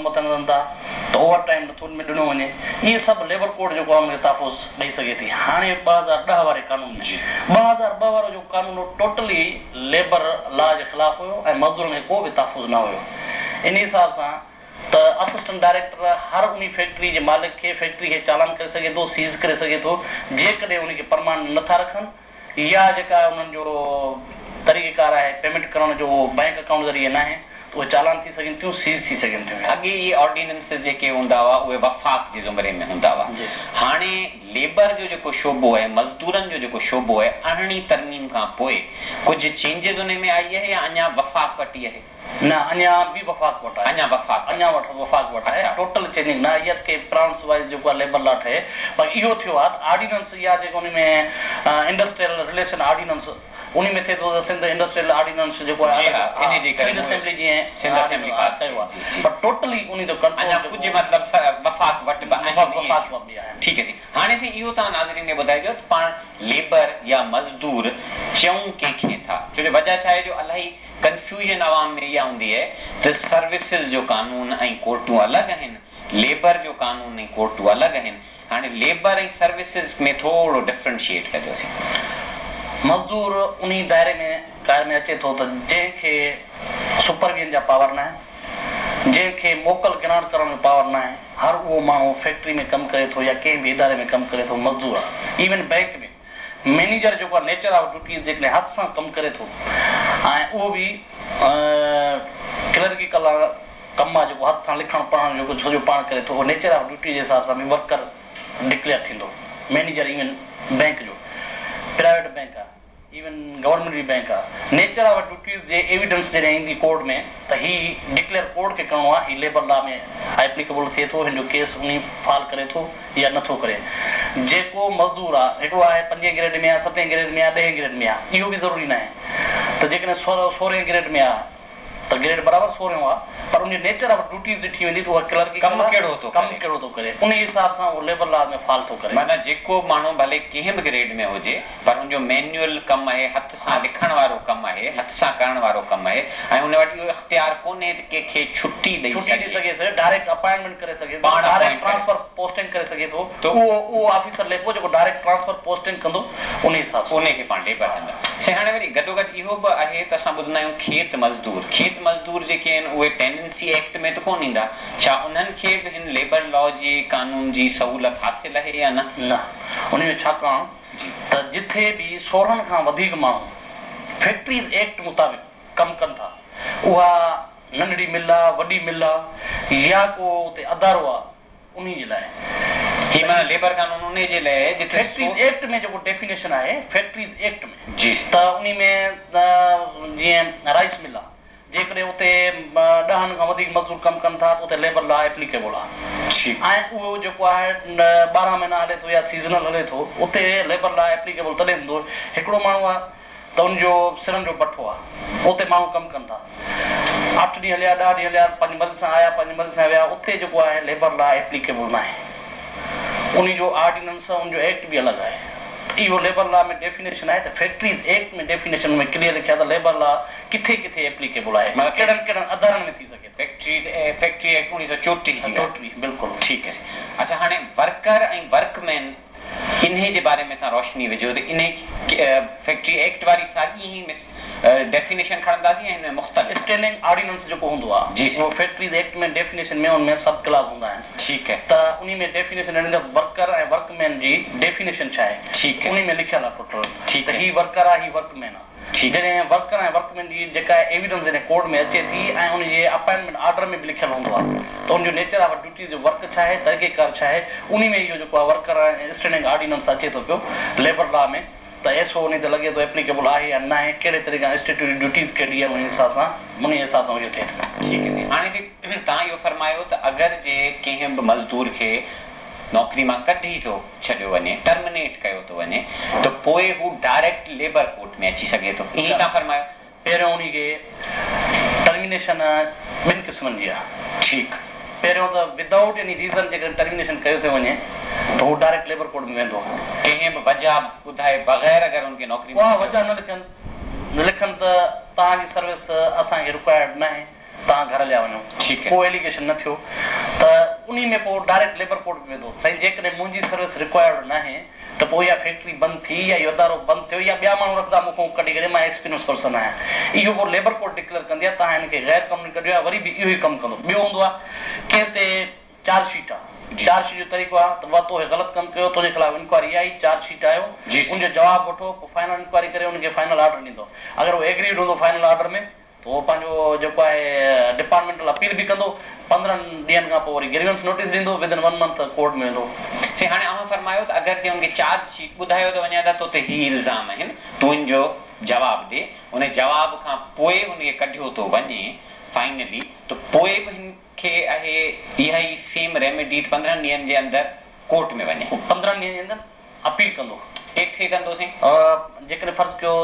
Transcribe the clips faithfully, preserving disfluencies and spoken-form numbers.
कम थियनि था त ओवर टाइम नथो में ॾिनो वञे। इहे सभु लेबर कोड जेको आहे उनखे तहफ़ुज़ ॾेई सघे थी। हाणे ॿ हज़ार ॾह वारे कानून में ॿ हज़ार ॿ वारो जो कानून टोटली लेबर लॉ जे ख़िलाफ़ु हुयो ऐं मज़दूरनि खे को बि तहफ़ुज़ न हुयो। इन हिसाब सां त असिस्टेंट डायरेक्टर हर उन फैक्ट्री जे मालिक खे फैक्ट्री खे चालान करे सघे थो, सीज़ करे सघे थो, जेकॾहिं उनखे परमानेंट नथा रखनि या जेका उन्हनि जो तरीक़ेकार आहे पेमेंट करण जो बैंक अकाउंट ज़रिए न आहे तो उहे चालान थी सघनि थियूं, सीज़ थी सघनि थियूं। अॻे इहे ऑर्डिनेंस जेके हूंदा हुआ उहे वफ़ाक़ जे ज़ुमरे में हूंदा हुआ। हाणे लेबर जो जेको शोबो आहे, मज़दूरनि जो जेको शोबो आहे, अरिड़हीं तरमीम खां पोइ कुझु चेंजिस उन में आई आहे या अञा वफ़ाक़ वटि आहे? न, अञा बि वफ़ाक़ वटि आहे। अञा वफ़ाक़ अञा वटि वफ़ाक़ वटि आहे। टोटल चेंजिंग न आई आहे के ब्रांच वाइज़ जेको आहे लेबर लॉ ठहे, पर इहो थियो आहे ऑर्डिनेंस या जेको उन में इंडस्ट्रियल रिलेशन ऑर्डिनेंस उन में थिए थो सिंध इंडस्ट्रियल ऑर्डिनेंस जेको आहे इन जे करे असेंबली जीअं सिंध असेंबली पास कयो आहे, पर टोटली उन जो कंट्रोल अञा कुझु मतिलबु वफ़ाक़ वटि वफ़ाक़ वटि आहे। ठीकु आहे जी। हाणे से इहो तव्हां नाज़रीन खे ॿुधाइजो त पाण लेबर या मज़दूर चऊं कंहिंखे था, छो जो वजह छा आहे जो इलाही कंफ्यूजन आवाम में इहा हूंदी आहे त सर्विसिस जो कानून ऐं कोर्टूं अलॻि आहिनि, लेबर जो कानून ऐं कोर्टूं अलॻि आहिनि। हाणे लेबर ऐं सर्विसिस में थोरो डिफ्रेंशिएट कजोसीं। मज़दूर उन दायरे में कार में अचे थो त जंहिंखे सुपरविजन जा पावर न आहे, जंहिंखे मोकल गिराण करण जो पावर न आहे, हर उहो माण्हू फैक्ट्री में कमु करे थो या कंहिं बि इदारे में कमु करे थो, मज़दूर आहे। इवन बैंक में मैनेजर जेको आहे नेचर ऑफ ड्यूटीज़ जेकॾहिं हथ सां कमु करे थो ऐं उहो बि क्लर्किकल कमु आहे जेको हथ सां लिखण पढ़ण जो छो जो पाण करे थो, उहो नेचर ऑफ ड्यूटी जे हिसाब सां बि वर्कर डिक्लेयर थींदो। मैनेजर इवन बैंक जो प्राइवेट बैंक आहे, इवन गवर्नमेंट जी बैंक आहे, नेचर ऑफ ड्यूटीज़ जे एविडेंस जॾहिं ईंदी कोर्ट में त ही डिक्लेयर कोर्ट खे करिणो आहे, ही लेबर लॉ में एप्लीकेबल थिए थो, हिन जो केस उन फाल करे थो या नथो करे। जेको मज़दूर आहे हिकिड़ो आहे पंजे ग्रेड में आहे, सतें ग्रेड में आहे, ॾहें ग्रेड में आहे, इहो बि ज़रूरी न आहे त जेकॾहिं सोरहं सोरहें ग्रेड में आहे त ग्रेड बराबरि सोरहं आहे, पर उनजी नेचर ऑफ ड्यूटीज़ थी वेंदी त उहा क्लर्क कमु कहिड़ो थो कमु कहिड़ो थो करे, उन हिसाब सां उहो लेबर लॉ में फाल थो करे। माना जेको माण्हू भले कंहिं बि ग्रेड में हुजे पर उनजो मैन्युअल कमु आहे, हथ सां लिखण वारो कमु आहे, हथ सां करण वारो कमु आहे ऐं उन वटि इहो इख़्तियार कोन्हे त कंहिंखे छुटी ॾेई छुटी ॾेई सघे, डायरेक्ट अपॉइंटमेंट करे सघे, डायरेक्ट ट्रांसफर पोस्टिंग करे सघे थो, त उहो उहो ऑफिसर लेखो जेको डायरेक्ट ट्रांसफर पोस्टिंग कंदो उन हिसाब सां उनखे पाण लेबर कंदा। हाणे वरी गॾोगॾु इहो बि आहे त असां ॿुधंदा आहियूं खेत मज़दूर, खेत मज़दूर जेके आहिनि उहे टेंडेंसी एक्ट में त कोन ईंदा, छा उन्हनि खे बि हिन लेबर लॉ जे कानून जी सहूलियत हासिल आहे या न? न, उन में छाकाणि त जिथे बि सोरहं खां वधीक माण्हू फैक्ट्रीज़ एक्ट मुताबिक़ कमु कनि था, उहा नंढड़ी मिल आहे, वॾी मिल आहे या को उते अदारो आहे, उन जे लाइ माना लेबर कानून उन जे लाइ जिथे फैक्ट्रीज़ एक्ट में जेको डेफिनेशन आहे फैक्ट्रीज़ एक्ट में जी त उन में जीअं राइस मिल आहे, जेकॾहिं उते ॾहनि खां वधीक मज़दूर कमु कनि था त उते लेबर लॉ एप्लीकेबल आहे ऐं उहो जेको आहे ॿारहं महीना हले थो या सीज़नल हले थो, उते लेबर लॉ एप्लीकेबल तॾहिं हूंदो। हिकिड़ो माण्हू आहे त उनजो सिरनि जो भठो आहे, उते माण्हू कमु कनि था, अठ ॾींहं हलिया, ॾह ॾींहं हलिया, पंज मर्ज़ सां आया, पंज मर्ज़ सां विया, उते जेको आहे लेबर लॉ एप्लीकेबल न आहे, उनजो ऑर्डिनेंस उनजो एक्ट बि अलॻि आहे। इहो लेबर लॉ में डेफिनेशन आहे त फैक्ट्रीज़ एक्ट में डेफिनेशन में क्लियर लिखिया त लेबर लॉ किथे किथे एप्लीकेबल आहे, मतलब कहिड़नि कहिड़नि अदारनि में थी सघे। फैक्ट्री फैक्ट्री एक्ट उणिवीह सौ चोटीह चोटीह बिल्कुलु ठीकु आहे। अच्छा, हाणे वर्कर ऐं वर्कमैन इन्हे जे बारे में तव्हां रोशनी विझो त इन फैक्ट्री एक्ट वारी साॻी ई डेफिनेशन खणंदासीं ऐं हिन में मुख़्तलिफ़ स्टैंडिंग ऑर्डिनेंस जेको हूंदो आहे जी उहो फैक्ट्रीज़ एक्ट में डेफिनेशन में उनमें सब क्लास हूंदा आहिनि। ठीकु है, त उन में डेफिनेशन ॾिनी वर्कर ऐं वर्कमैन जी डेफिनेशन छा आहे, ठीकु है, उन में लिखियल आहे टोटल। ठीकु है, ही वर्कर आहे, ही वर्कमैन आहे। जॾहिं वर्कर ऐं वर्कमैन जी जेका एविडेंस जॾहिं कोर्ट में अचे थी ऐं उनजे अपॉइंटमेंट ऑर्डर में बि लिखियल हूंदो आहे त उनजो नेचर ऑफ ड्यूटी जो वर्क छा आहे, तरीक़ेकार छा आहे, उन में इहो जेको आहे वर्कर ऐं स्टैंडिंग ऑर्डिनेंस अचे थो पियो लेबर लॉ में, त एसो उन ते लॻे थो एप्लीकेबल आहे या न आहे, कहिड़े तरीक़े सां स्टेट्यूटरी ड्यूटीज़ कहिड़ी आहे, उन हिसाब सां उन हिसाब सां इहो थिए थो। ठीकु आहे। हाणे तव्हां इहो फरमायो त अगरि जे कंहिं बि मज़दूर खे नौकरी मां कढी थो छॾियो वञे, टर्मिनेट कयो थो वञे, त पोइ हू डायरेक्ट लेबर कोर्ट में अची सघे थो, ईअं तव्हां फरमायो? पहिरियों उन खे टर्मिनेशन ॿिनि क़िस्मनि जी आहे। ठीकु, पहिरियों त विदाउट एनी रीज़न जेकॾहिं टर्मिनेशन कयो थो वञे त हू डायरेक्ट लेबर कोर्ट में वेंदो, कंहिं बि वजह ॿुधाए बग़ैर अगरि उनखे नौकरी उहा वजह न लिखनि न लिखनि त तव्हांजी सर्विस असांखे रिक्वायर्ड न आहे, तव्हां घर लिया वञो, ठीकु आहे, कोई एलिगेशन न थियो त उन में पोइ डायरेक्ट लेबर कोर्ट में वेंदो। साईं जेकॾहिं मुंहिंजी सर्विस रिक्वायर्ड न आहे त पोइ इहा फैक्ट्री बंदि थी या इहो अदारो बंदि थियो या ॿिया माण्हू रखंदा मूंखां कढी करे, मां एक्सपीरियंस पर्सन आहियां, इहो पोइ लेबर कोर्ट डिक्लेयर कंदी आहे तव्हां हिनखे गैर क़ानूनी कढियो आहे, वरी बि इहो ई कमु कंदो। ॿियो हूंदो आहे कंहिं ते चार्जशीट आहे, चार्जशीट जो तरीक़ो आहे त वरितो हे ग़लति कमु कयो, तुंहिंजे ख़िलाफ़ इंक्वायरी आई, चार्जशीट आयो, उनजो जवाबु वठो, पोइ फाइनल इंक्वायरी करे उनखे फाइनल ऑर्डर ॾींदो। अगरि उहो एग्रीड हूंदो फाइनल ऑर्डर में त उहो पंहिंजो जेको आहे डिपार्टमेंटल अपील बि कंदो, पंद्रहंनि ॾींहंनि खां पोइ वरी ग्रीवेंस नोटिस ॾींदो, विदिन वन मंथ कोर्ट में वेंदो। से हाणे अव्हां फरमायो त अगरि जे उनखे चार्ज शीट ॿुधायो त वञा था त उते ही इल्ज़ाम आहिनि, तुंहिंजो जवाबु ॾे, उन जवाब खां पोइ उनखे कढियो थो वञे फाइनली, त पोइ बि हिनखे आहे इहा ई सेम रेमेडी पंद्रहंनि ॾींहंनि जे अंदरि कोर्ट में वञे, पंद्रहंनि ॾींहंनि जे अंदरि अपील कंदो। केतिरे कंदोसीं? जेकॾहिं फ़र्ज़ु कयो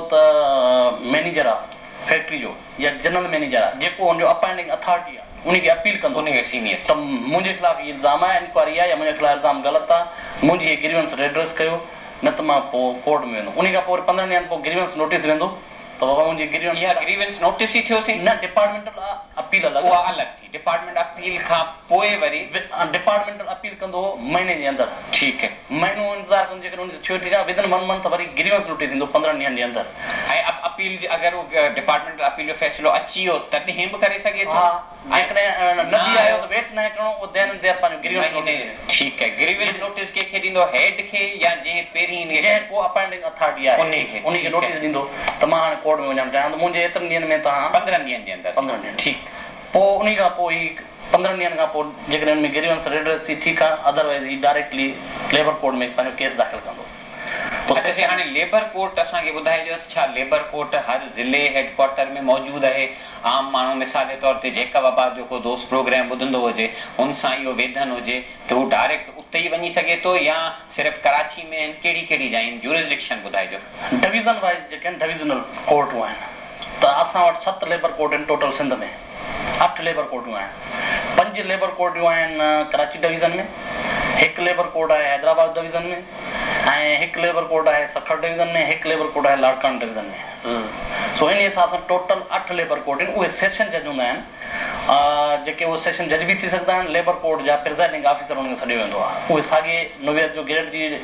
त मैनेजर आहे फैक्ट्री जो या जनरल मैनेजर आहे, जेको हुनजो अपॉइंटिंग अथॉरिटी आहे, उनखे अपील कंदो उनखे सीनियर त मुंहिंजे ख़िलाफ़ इहो इल्ज़ाम आहे, इंक्वायरी आहे या मुंहिंजे ख़िलाफ़ इल्ज़ाम ग़लति आहे, मुंहिंजी हीअ ग्रीवेंस रेड्रेस कयो, न त मां पोइ कोर्ट में वेंदो। उन खां पोइ पंद्रहं ॾींहंनि पोइ ग्रीवेंस नोटिस वेंदो त बाबा मुंहिंजी ग्रीवेंस इहा ग्रीवेंस नोटिस ई थियोसीं न, डिपार्टमेंटल अपील अलॻि, उहा अलॻि थी, डिपार्टमेंट अपील खां पोइ वरी डिपार्टमेंटल अपील कंदो महीने जे अंदरि, ठीकु आहे, महीनो इंतज़ारु कंदो, जेकॾहिं उनखे थियो ठीकु आहे, विदिन वन मंथ वरी ग्रीवेंस नोटिस ईंदो पंद्रहं ॾींहंनि जे अंदरि। ऐं अपील अगरि उहो डिपार्टमेंटल अपील जो फ़ैसिलो अची वियो तॾहिं बि करे सघे थो, जेकॾहिं न बि आयो त वेट न करिणो, उहो देन देर पंहिंजो ग्रीवेंस नोटिस। ठीकु आहे, ग्रीवेंस नोटिस कंहिंखे ॾींदो, हेड खे या जंहिं पहिरीं जंहिं को अपॉइंटिंग अथॉरिटी आहे उनखे उनखे नोटिस ॾींदो त मां हाणे कोर्ट में वञणु चाहियां त मुंहिंजे एतिरनि ॾींहंनि में तव्हां पंद्रहंनि ॾींहंनि जे अंदरि पंद्रहं ॾींहं ठीकु, पोइ उन खां पोइ ई पंद्रहंनि ॾींहंनि खां पोइ जेकॾहिं हुन में ग्रीवेंस रेड्रेस थी ठीकु आहे, अदरवाइज़ ही डायरेक्टली लेबर कोर्ट में पंहिंजो केस दाख़िल कंदो। अच्छा, हाणे लेबर कोर्ट असांखे ॿुधाइजो, छा लेबर कोर्ट हर ज़िले हेडक्वार्टर में मौजूदु आहे? आम माण्हू मिसाल जे तौर ते जेका बाबा जो को दोस्त प्रोग्राम ॿुधंदो हुजे, हुन सां इहो वेधन हुजे त हू डायरेक्ट उते ई वञी सघे थो या सिर्फ़ु कराची में आहिनि? कहिड़ी कहिड़ी जाइन ज्यूरिसडिक्शन ॿुधाइजो। डिवीज़न वाइज़ जेके आहिनि डिवीज़नल कोर्टूं आहिनि, त असां वटि सत लेबर कोर्ट आहिनि टोटल सिंध में, अठ लेबर कोर्टूं आहिनि, पंज लेबर कोर्टूं आहिनि कराची डिवीज़न में, हिकु लेबर कोर्ट आहे हैदराबाद डिवीज़न में, ऐं हिकु लेबर कोर्ट आहे सखर डिवीज़न में, हिकु लेबर कोर्ट आहे लाड़कान डिवीज़न में। सो इन हिसाब सां टोटल अठ लेबर कोर्ट आहिनि, उहे सेशन जज हूंदा आहिनि, जेके उहे सेशन जज बि थी सघंदा आहिनि। लेबर कोर्ट जा प्रिज़ाइडिंग ऑफिसर हुनखे सॾियो वेंदो आहे, उहे साॻे नोवेल जो ग्रेड जी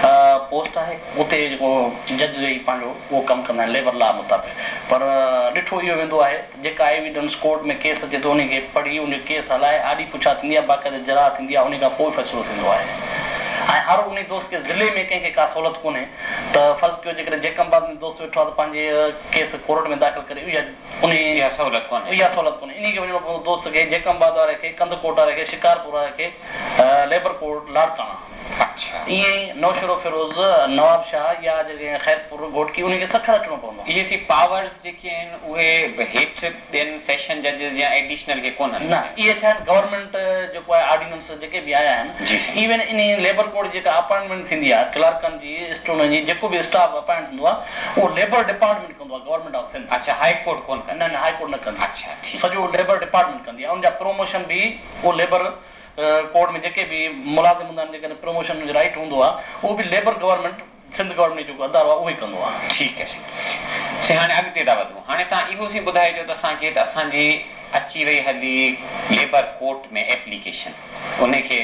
पोस्ट आहे, उते जेको जज वेही पंहिंजो उहो कमु कंदा आहिनि लेबर लॉ मुताबिक़। पर ॾिठो इहो वेंदो आहे जेका एविडेंस कोर्ट में केस अचे थो उनखे पढ़ी उन केस हलाए आॾी पुछा थींदी आहे, बाक़ाइदा जरा थींदी आहे, उन खां पोइ फ़ैसिलो थींदो आहे। ऐं हर उन दोस्त खे ज़िले में कंहिंखे का सहूलियत कोन्हे त फ़र्ज़ु कयो जेकॾहिं जेकमबाद में दोस्त वेठो आहे त पंहिंजे केस कोर्ट में दाख़िल करे, इहा उन इहा सहूलियत कोन्हे, इहा सहूलियत कोन्हे, इन खे वञिणो पवंदो दोस्त खे जेकमबाद वारे खे, कंदकोट वारे खे, शिकारपुर वारे खे, लेबर कोर्ट लाड़काना। अच्छा, ईअं ई नौशरो फिरोज़ नवाब शाह या जेके ख़ैरपुर घोटकी उनखे सखर अचिणो पवंदो। इहे सी पावर्स जेके आहिनि उहे हेठि ॿियनि सेशन जजिस या एडिशनल खे कोन आहिनि? न, इहे छा आहिनि गवर्नमेंट जेको आहे ऑर्डिनेंस जेके बि आया आहिनि, इवन इन लेबर कोर्ट जेका अपॉइंटमेंट थींदी आहे क्लर्कनि जी, स्टूडेंट जी, जेको बि स्टाफ अपॉइंट थींदो आहे उहो लेबर डिपार्टमेंट कंदो आहे, गवर्नमेंट ऑफ सिंध। अच्छा, हाई कोर्ट कोन कंदी? न न, हाई कोर्ट न कंदी। अच्छा, सॼो लेबर डिपार्टमेंट कंदी आहे, उनजा प्रमोशन बि उहो लेबर कोर्ट में जेके बि मुलाज़िम हूंदा आहिनि, जेकॾहिं प्रमोशन जो राइट हूंदो आहे उहो बि लेबर गवर्नमेंट सिंध गवर्नमेंट जेको अदारो आहे उहो ई कंदो आहे। ठीकु आहे से हाणे अॻिते था वधूं। हाणे तव्हां इहो सी ॿुधाइजो त असांखे त असांजी अची वई हली लेबर कोर्ट में एप्लीकेशन, उनखे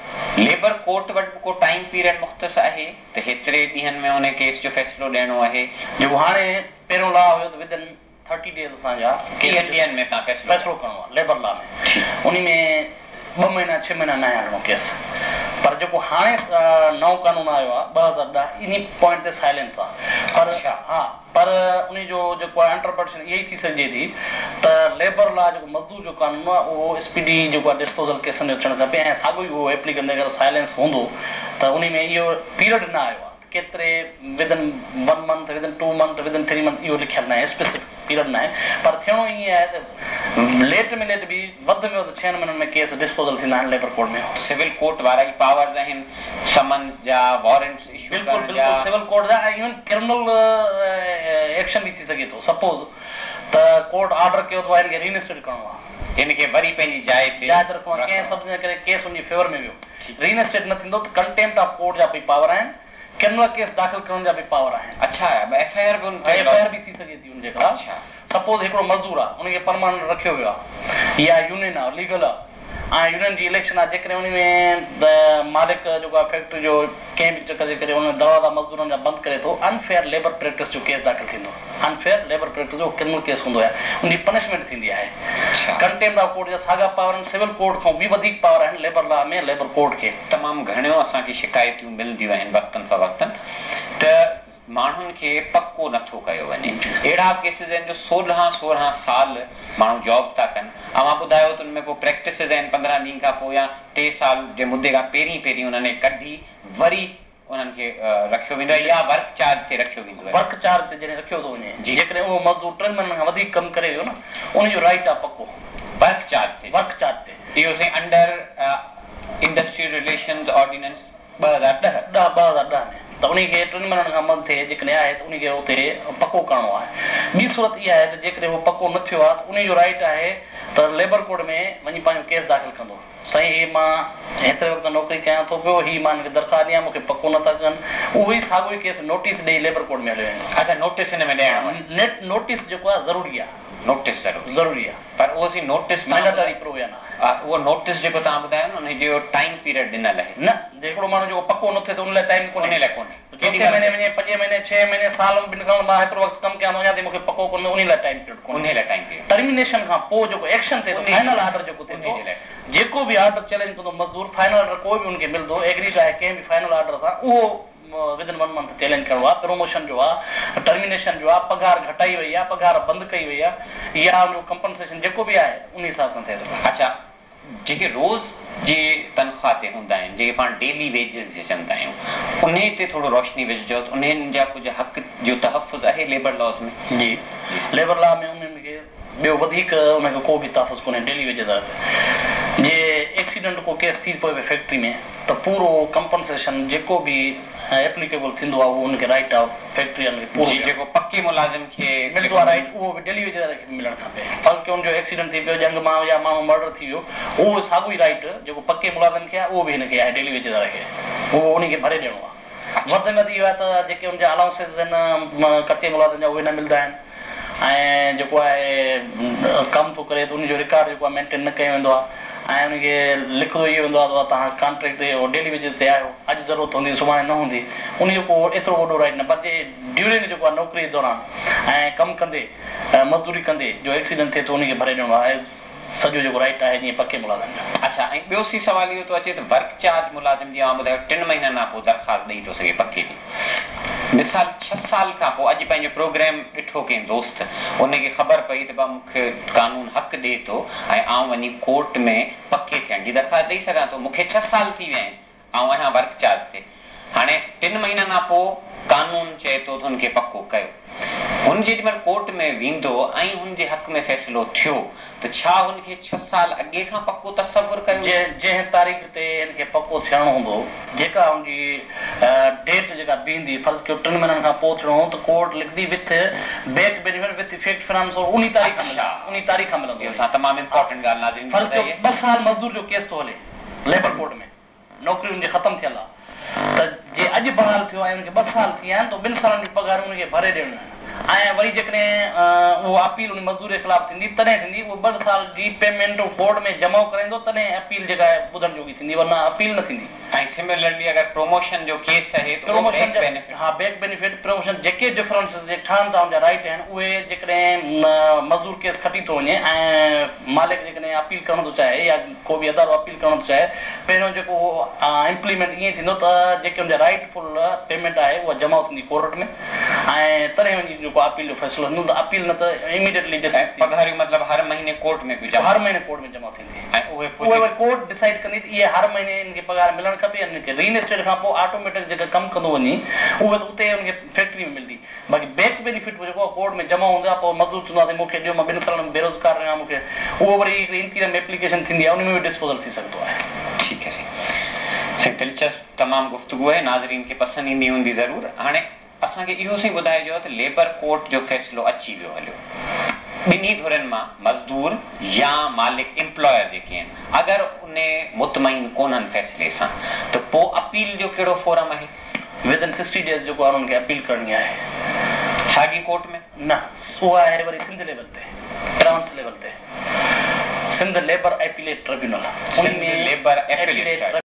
लेबर कोर्ट वटि को टाइम पीरियड मुख़्तस आहे त हेतिरे ॾींहंनि में उन केस जो फ़ैसिलो ॾियणो आहे? जेको हाणे पहिरियों लॉ हुयो त विदिन थर्टी डेज़ असांजा टीह ॾींहंनि में तव्हां फ़ैसिलो करिणो आहे लेबर लॉ में, उन में ॿ महीना छह महीना न आहे हलिणो केस। पर जेको हाणे नओं कानून आयो आहे ॿ हज़ार ॾह, इन पॉइंट ते साइलेंस आहे। पर हा, पर उन जो जेको आहे इंटरप्रिटेशन इहा ई थी सघे थी त लेबर लॉ जेको मज़दूर जो कानून आहे उहो स्पीडी जेको आहे डिस्पोजल केसनि जो थियणु खपे, ऐं साॻियो ई उहो एप्लीकेंट अगरि साइलेंस हूंदो त उन में इहो पीरियड न आयो आहे केतिरे, within one month, within two month, within three month, इहो लिखियलु न आहे, स्पेसिफिक पीरियड न आहे। पर थियणो ईअं आहे त लेट में लेट बि वधि में वधि छहनि महीननि में केस डिस्पोजल थींदा आहिनि लेबर कोर्ट में। सिविल कोर्ट वारा ई पावर्स आहिनि, समन जा, वारंट्स इशू बिल्कुलु बिल्कुलु सिविल कोर्ट जा, ऐं इवन क्रिमिनल एक्शन बि थी सघे थो। सपोज त कोर्ट ऑर्डर कयो त हिनखे रीइंस्टेट करिणो आहे, हिनखे वरी पंहिंजी जाइ ते जाइ ते रखिणो आहे, कंहिं सब्जेक्ट करे केस उनजे फेवर में वियो, रीइंस्टेट न थींदो त कंटेम्प्ट ऑफ कोर्ट जा बि पावर आहिनि, क्रिमिनल केस दाख़िल करण जा भी पावर आहिनि। अच्छा एफ आई आर बि उन एफ आई आर बि थी सघे थी उनजे ख़िलाफ़। अच्छा सपोज हिकिड़ो मज़दूर आहे उनखे परमानेंट रखियो वियो आहे या यूनियन आहे लीगल आहे ऐं यूनियन जी इलेक्शन आहे जेकॾहिं उन में मालिक जेको आहे फैक्ट्री जो कंहिं बि चकर जे करे उन दरवाज़ा मज़दूरनि जा बंदि करे थो अनफेयर लेबर प्रैक्टिस जो केस दाख़िल थींदो। अनफेयर लेबर प्रैक्टिस जो क्रिमिनल केस हूंदो आहे उनजी पनिशमेंट थींदी आहे। कंटेम्प्ट ऑफ कोर्ट जा साॻा पावर आहिनि सिविल कोर्ट खां बि वधीक पावर आहिनि लेबर लॉ में लेबर कोर्ट खे। तमामु घणियूं असांखे शिकायतूं मिलंदियूं आहिनि वक़्तनि सां वक़्तनि त माण्हुनि खे पको नथो कयो वञे। अहिड़ा केसिस आहिनि जो सोरहं सोरहं साल माण्हू जॉब था कनि। अवां ॿुधायो त उनमें पोइ प्रैक्टिसिस आहिनि पंद्रहं ॾींहं खां पोइ या टे साल जे मुदे खां पहिरीं पहिरीं उन्हनि कढी वरी उन्हनि खे रखियो वेंदो आहे या वर्क चार्ज ते रखियो वेंदो आहे। वर्क चार्ज ते जॾहिं रखियो थो वञे जेकॾहिं उहो मज़दूर टिनि महीननि खां वधीक कमु करे वियो न उनजो राइट आहे पको वर्क चार्ज ते वर्क चार्ज ते। इहो साईं अंडर इंडस्ट्रियल रिलेशंस ऑर्डिनेंस ॿ हज़ार ॾह ॾह ॿ हज़ार ॾह में त उनखे टिनि महीननि खां मथे जेकॾहिं आहे त उनखे उते पको करिणो आहे। ॿी सूरत इहा आहे त जेकॾहिं उहो पको न थियो आहे त उनजो राइट आहे त लेबर कोर्ट में वञी पंहिंजो केस दाख़िल कंदो। साईं ही मां हेतिरे वक़्तु नौकिरी कयां थो पियो ही मां हिनखे दरख़्वास्त ॾियां मूंखे पको नथा कनि उहो ई साॻियो ई केस नोटिस ॾेई लेबर कोर्ट में हलियो वेंदो। अच्छा नोटिस हिन में ॾियणो नेट नोटिस जेको आहे ज़रूरी आहे नोटिस ज़रूरी ज़रूरी आहे पर उहो सी नोटिस मैंडेटरी प्रोविजन आहे। उहो नोटिस जेको तव्हां ॿुधायो न उनजो टाइम पीरियड ॾिनल आहे न हिकिड़ो माण्हू जेको पको न थिए त उन लाइ टाइम कोन्हे। उन लाइ कोन्हे चोथे महीने वञे पंजे महीने छह महीने साल में ॿिनि खां मां हिकिड़ो वक़्तु कमु कयां थो वञा थी मूंखे पको कोन्हे उन लाइ टाइम पीरियड कोन्हे। उन लाइ टाइम पीरियड टर्मिनेशन खां पोइ जेको एक्शन थिए थो फाइनल ऑर्डर जेको थिए थो जेको बि ऑर्डर चैलेंज कंदो मज़दूर फाइनल ऑर्डर कोई बि उनखे मिलंदो एग्रीड आहे कंहिं बि फाइनल ऑर्डर सां उहो विदिन वन मंथ चैलेंज करिणो आहे। प्रमोशन जो आहे टर्मिनेशन जो आहे पघार घटाई वई आहे पघार बंदि कई वई आहे या उनजो कंपनसेशन जेको बि आहे उन हिसाब सां थिए थो। अच्छा जेके रोज़ जे तनख़्वाह ते हूंदा आहिनि जेके पाण डेली वेजिस जे चवंदा आहियूं उन ते थोरो रोशनी विझिजो त उन्हनि जा कुझु हक़ जो तहफ़ुज़ आहे लेबर लॉस में। जी लेबर लॉ में उन्हनि खे ॿियो वधीक उनखे को बि तहफ़ुज़ कोन्हे डेली वेजिस आहे। जे एक्सीडेंट को केस थी पवे फैक्ट्री में त पूरो कंपनसेशन जेको बि एप्लीकेबल थींदो आहे उहो उनखे राइट आहे फैक्ट्री में पूरो जेको पके मुलाज़िम खे मिलंदो आहे राइट उहो बि डेली वेजिस खे मिलणु खपे। फर्ज़ कयो उनजो एक्सीडेंट थी पियो जंग मां या माण्हू मर्डर थी वियो उहो साॻियो ई राइट जेको पके मुलाज़िम खे आहे उहो बि हिनखे आहे डेली वेजिस खे उहो उनखे भरे ॾियणो आहे। वधि में वधि इहो आहे त जेके उनजा अलाउंसिस आहिनि कचे मुलाज़िम जा उहे न मिलंदा आहिनि ऐं जेको आहे कमु थो करे त उनजो रिकॉर्ड जेको आहे मेंटेन न कयो वेंदो आहे ऐं उनखे लिखियो इहो वेंदो आहे त तव्हां कॉन्ट्रेक्ट ते डेली वेजिस ते आहियो अॼु ज़रूरत हूंदी सुभाणे न हूंदी उनजो को एतिरो वॾो राइट न पर जे ड्यूरिंग जेको आहे नौकिरी जे दौरान ऐं कमु कंदे मज़दूरी कंदे जो एक्सीडेंट थिए थो उनखे भरे ॾियणो आहे सॼो जेको राइट आहे जीअं पके मुलाज़िम जो। अच्छा ऐं ॿियो सी सवाल इहो थो अचे त वर्क चार्ज मुलाज़िम जीअं ॿुधायो टिनि महीननि खां पोइ दरख़्वास्त ॾेई थो सघे पके जी मिसाल छह साल खां पोइ अॼु पंहिंजो प्रोग्राम ॾिठो कंहिं दोस्त उनखे ख़बर पई त भाउ मूंखे कानून हक़ ॾिए थो ऐं आउं वञी कोर्ट में पके थियण जी दरख़्वास्त ॾेई सघां थो मूंखे छह साल थी विया आहिनि ऐं आहियां वर्क चार्ज ते हाणे टिनि महीननि खां पोइ कानून चए थो त हुनखे पको कयो हुन जेॾीमहिल कोर्ट में वेंदो ऐं हुनजे हक़ में फ़ैसिलो थियो त छा हुनखे छह साल अॻे खां पको तसवुरु कयो जंहिं तारीख़ ते हिनखे पको थियणो हूंदो जेका हुनजी डेट जेका बीहंदी फर्ज़ कयो टिनि महीननि खां पोइ थियणो त कोर्ट लिखंदी with back benefit with effect finance उन तारीख़ उन तारीख़ खां मिलंदो। तमामु इम्पोर्टेंट ॻाल्हि नाज़रीन फर्ज़ कयो ॿ साल मज़दूर जो केस थो हले लेबर कोर्ट में नौकिरी हुनजी ख़तमु थियल आहे त जे अॼु बहाल थियो आहे हुनखे ॿ साल थी विया आहिनि त ॿिनि सालनि जी पघार हुनखे भरे ॾियणो आहे ऐं वरी जेकॾहिं उहो अपील उन मज़दूर जे ख़िलाफ़ु थींदी तॾहिं थींदी उहो ॿ साल जी पेमेंट कोर्ट में जमा कराईंदो तॾहिं अपील जेका आहे ॿुधण जोगी थींदी वरना अपील न थींदी। ऐं सिमिलरली अगरि प्रमोशन जो केस आहे त प्रमोशन हा बैक बेनिफिट प्रमोशन जेके डिफरेंसिस जे ठहनि था उनजा राइट आहिनि उहे जेकॾहिं मज़दूर केस खटी थो वञे ऐं मालिक जेकॾहिं अपील करणु थो चाहे या को बि अदारो अपील करणु थो चाहे पहिरियों जेको इम्प्लीमेंट ईअं थींदो त जेके उनजा राइटफुल पेमेंट आहे उहा जमा थींदी कोर्ट में ऐं तॾहिं वञी जेको अपील जो फ़ैसिलो हूंदो त अपील न त इमीडिएटली पघारियूं मतिलबु हर महीने कोर्ट में बि हर महीने कोर्ट में जमा थींदी ऐं उहे उहे वरी कोर्ट डिसाइड कंदी त इहे हर महीने हिनखे पघार मिलणु खपे हिनखे रीइनस्टेट खां पोइ ऑटोमेटिक जेका कमु कंदो वञी उहे त उते हुनखे फैक्ट्री में मिलंदी बाक़ी बैक बेनिफिट जेको आहे कोर्ट में जमा हूंदो आहे पोइ मज़दूर चवंदो आहे मूंखे ॾियो मां ॿिनि सालनि में बेरोज़गार रहियां मूंखे उहो वरी हिकिड़ी इंटीरियम एप्लीकेशन थींदी आहे उन में बि डिस्पोजल थी सघंदो आहे। ठीकु आहे साईं दिलचस्प तमामु गुफ़्तगू आहे नाज़रीन खे पसंदि ईंदी हूंदी ज़रूरु। हाणे असांखे इहो साईं ॿुधाइजो त लेबर कोर्ट जो फ़ैसिलो अची वियो हलियो ॿिन्ही धुरनि मां मज़दूर या मालिक एम्प्लॉयर जेके आहिनि अगरि उन मुतमइन कोन्हनि फ़ैसिले सां त पोइ अपील जो कहिड़ो फोरम आहे? विद इन सिक्सटी डेज जेको आहे उन्हनि खे अपील करणी आहे। साॻी कोर्ट में न, उहा आहे वरी सिंध लेवल ते, ट्रांस लेवल ते, Sindh labour appellate tribunal. Sindh labour appellate